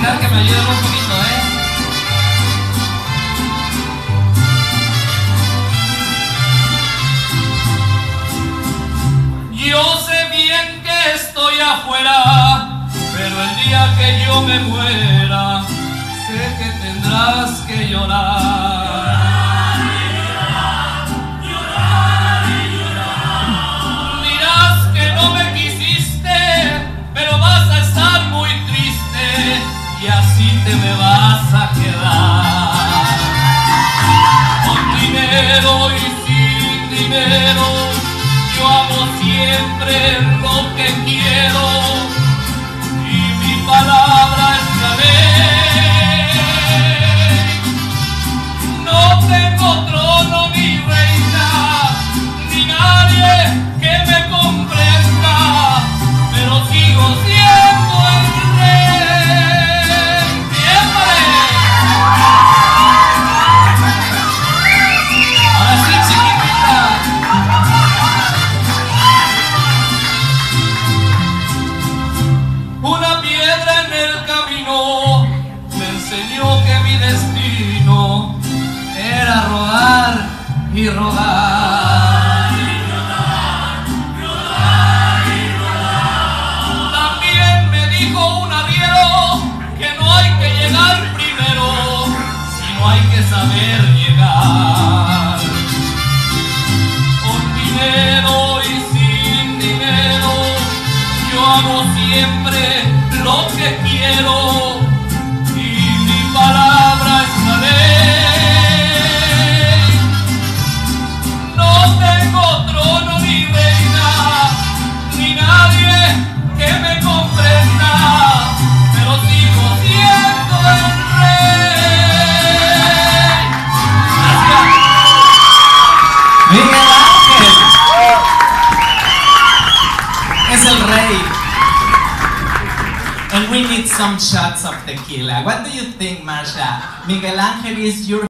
dejar que me ayuden un poquito, Yo sé bien que estoy afuera, pero el día que yo me muera, sé que tendrás que llorar. Dirás que no me quisiste, pero vas a estar muy triste y así te me vas a quedar. Con dinero y sin dinero, yo hago siempre lo que quiero y mi palabra es la ley. No tengo trono ni reina, ni nadie que me comprenda, pero sigo siendo el rey. ¡Siempre! Ahora sí, chiquitita. Una piedra en el camino me enseñó que mi destino era rodar y rodar. También me dijo un arriero que no hay que llegar primero, sino hay que saber llegar. Con dinero y sin dinero, yo hago siempre lo que quiero y mi palabra es la ley. No tengo trono ni reina, ni nadie que me comprenda, pero sigo siendo el rey. Gracias. Miguel Ángel es el rey. And we need some shots of tequila. What do you think, Marsha? Miguel Ángel is your